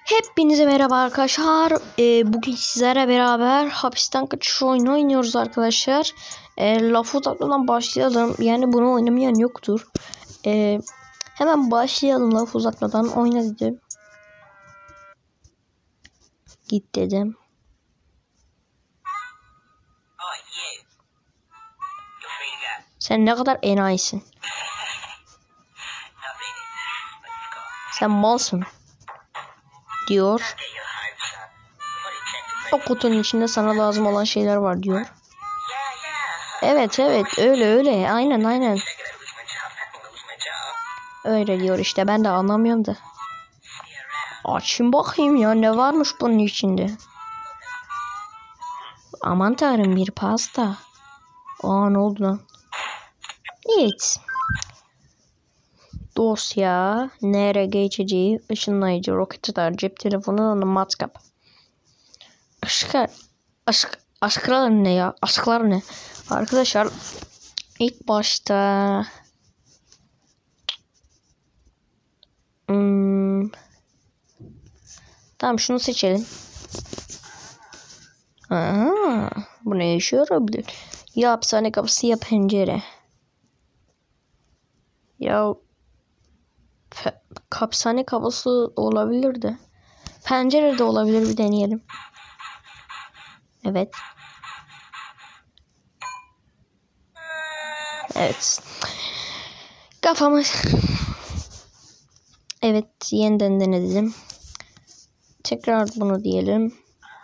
Hepinize merhaba arkadaşlar. Bugün sizlere beraber hapisten kaçış oyunu oynuyoruz arkadaşlar. Lafı uzatmadan başlayalım. Yani bunu oynamayan yoktur. Hemen başlayalım lafı uzatmadan. Oyna dedim. Git dedim. Sen ne kadar enayisin. Sen malsın. Diyor. O kutunun içinde sana lazım olan şeyler var diyor. Evet öyle aynen. Öyle diyor işte, ben de anlamıyorum da. Açayım bakayım ya, ne varmış bunun içinde. Aman tanrım, bir pasta. Aa, ne oldu lan? Evet. Dosya, NRG içeceği, ışınlayıcı, roket atar, cep telefonu, matkap. Aşklar ne ya? Aşklar ne? Arkadaşlar ilk başta tamam, şunu seçelim. Aha, bu ne işe yarayabilir? Ya hapishane kapısı ya pencere. Ya hapishane kapısı olabilir de. Pencere de olabilir, bir deneyelim. Evet. Evet. Kafamı. Evet, yeniden denedim. Tekrar bunu diyelim.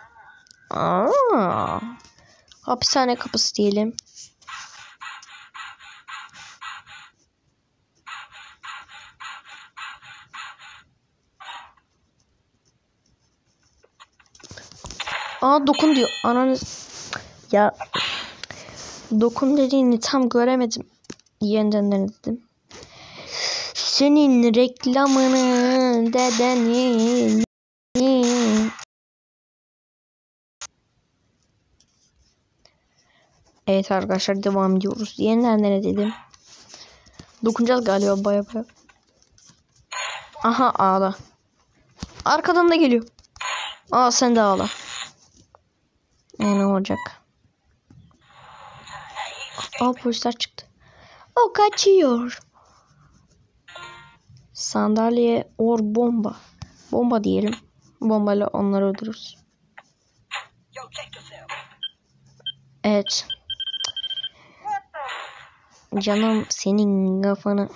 Aa, hapishane kapısı diyelim. Aa, dokun diyor. Ananız. Ya dokun dediğini tam göremedim. Yeniden denedim. Senin reklamını dedenin. Evet arkadaşlar, devam ediyoruz. Yeniden denedim. Dokunacağız galiba baya. Aha, ağla. Arkadan da geliyor. Aa, sen de ağla. Ne olacak? Aa, polisler çıktı. O kaçıyor. Sandalye or bomba. Bomba diyelim. Bombayla onları öldürürüz. Evet. Canım, senin kafanı.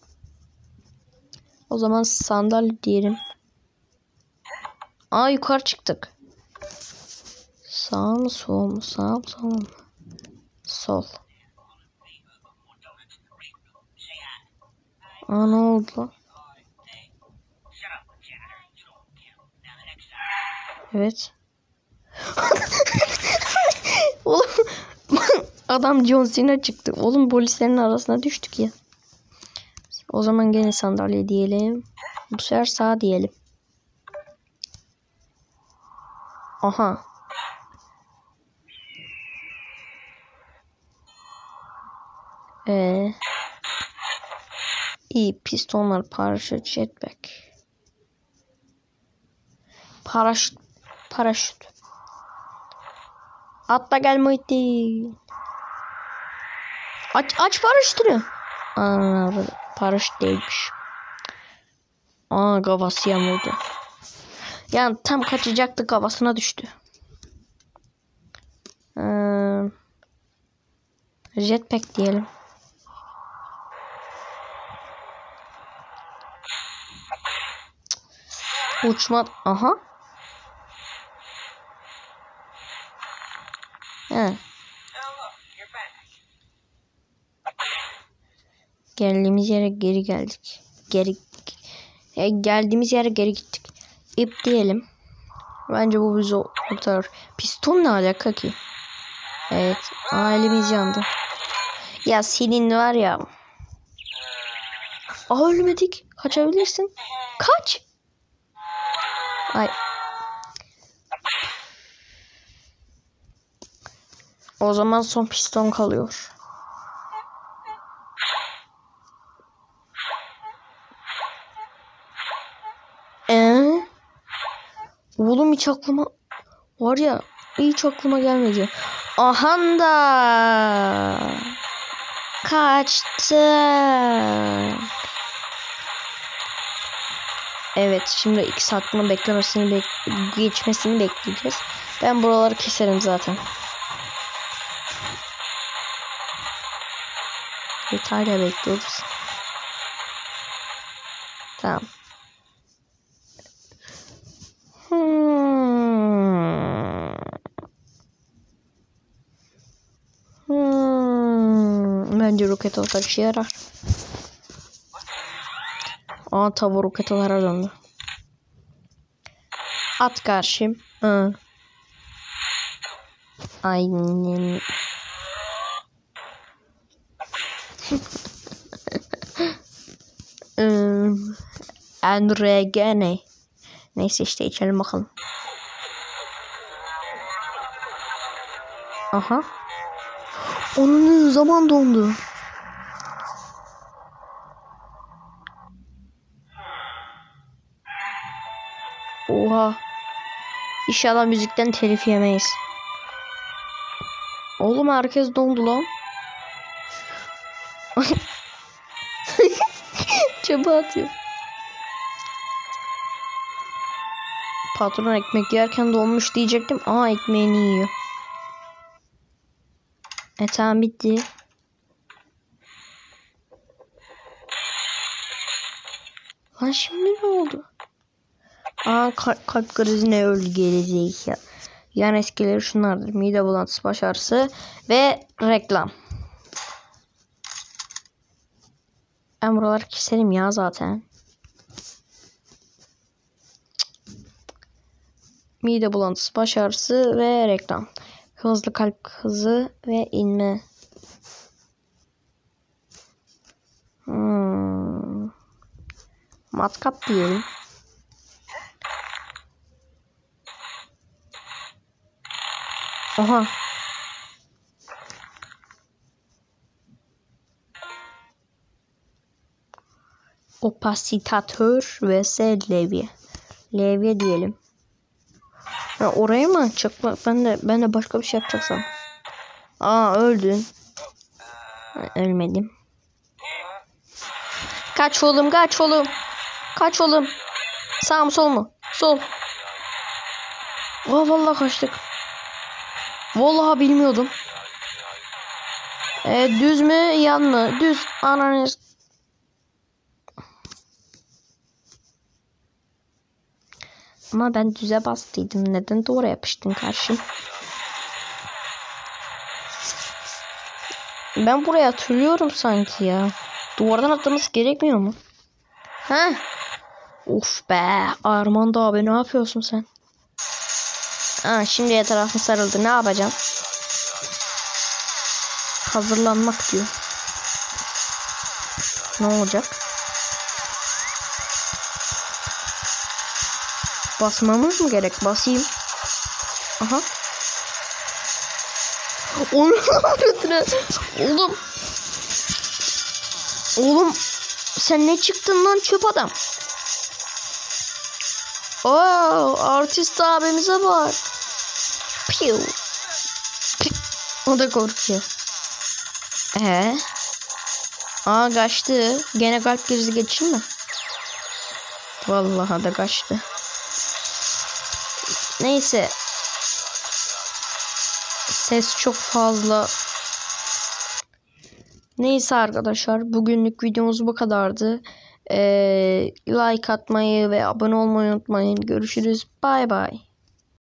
O zaman sandalye diyelim. Aa, yukarı çıktık. Sağ mı sol mu? Sağ mı sol mu? Sol. Aa, ne oldu lan? Evet. Oğlum adam John Cena çıktı. Oğlum, polislerin arasına düştük ya. O zaman gene sandalye diyelim. Bu sefer sağ diyelim. Aha. İyi, pistonlar, paraşüt, jetpack. Paraşüt. Atla gel Muhittin. Aç paraşütünü. Aa, paraşüt değilmiş. Aa, kafası yamuldu. Yani tam kaçacaktı, kafasına düştü. Jetpack diyelim. Uçma. Aha. He. Geldiğimiz yere geri geldik. Geldiğimiz yere geri gittik. İp diyelim. Bence bu bizi kurtarır. Piston ne alaka ki? Evet. Ailemiz yandı. Ya senin var ya. Aa, ölmedik. Kaçabilirsin. Kaç. Ay. O zaman son piston kalıyor. Oğlum hiç aklıma var ya, hiç aklıma gelmedi. Ahanda kaçtı. Evet, şimdi 2 saat bunu geçmesini bekleyeceğiz. Ben buraları keserim zaten. Hala bekliyoruz. Tamam. Bence roket atar işe yarar. Aa, tava roket alara döndü. At karşım. Aynen. Enregene. Neyse işte içelim bakalım. Aha. Onun zaman dondu. Oha. İnşallah müzikten telif yemeyiz. Oğlum herkes dondu lan. Çöpe atıyor. Patron ekmek yerken donmuş diyecektim. Aa, ekmeğini yiyor. Tamam, bitti. Lan şimdi ne oldu? Aa, kalp krizine öldü gelecek ya. Yan etkileri şunlardır: mide bulantısı, baş ağrısı ve reklam. Ben buraları keserim ya zaten. Mide bulantısı, baş ağrısı ve reklam. Hızlı kalp hızı ve inme. Matkap diyelim. Aha. Opasitatör vs levye. Levye diyelim. Ya oraya mı açacak? Ben de başka bir şey yapacaksam. Aa, öldün. Ölmedim. Kaç oğlum, kaç oğlum. Kaç oğlum. Sağ mı sol mu? Sol. Aa, vallahi kaçtık. Vallahi bilmiyordum. Düz mü yan mı? Düz. Ananız. Ama ben düze bastıydım. Neden doğru yapıştın karşı? Ben buraya hatırlıyorum sanki ya. Duvardan atlaması gerekmiyor mu? Ha? Of be. Armando abi, ne yapıyorsun sen? Ha, şimdi etrafım sarıldı. Ne yapacağım? Hazırlanmak diyor. Ne olacak? Basmamız mı gerek? Basayım. Aha. Oğlum. Oğlum. Sen ne çıktın lan, çöp adam? Oo, artist abimize bak. Piu. O da korkuyor. Aa, kaçtı. Gene kalp krizi geçirme. Vallahi da kaçtı. Neyse. Ses çok fazla. Neyse arkadaşlar, bugünlük videomuz bu kadardı. Like atmayı ve abone olmayı unutmayın. Görüşürüz. Bay bay.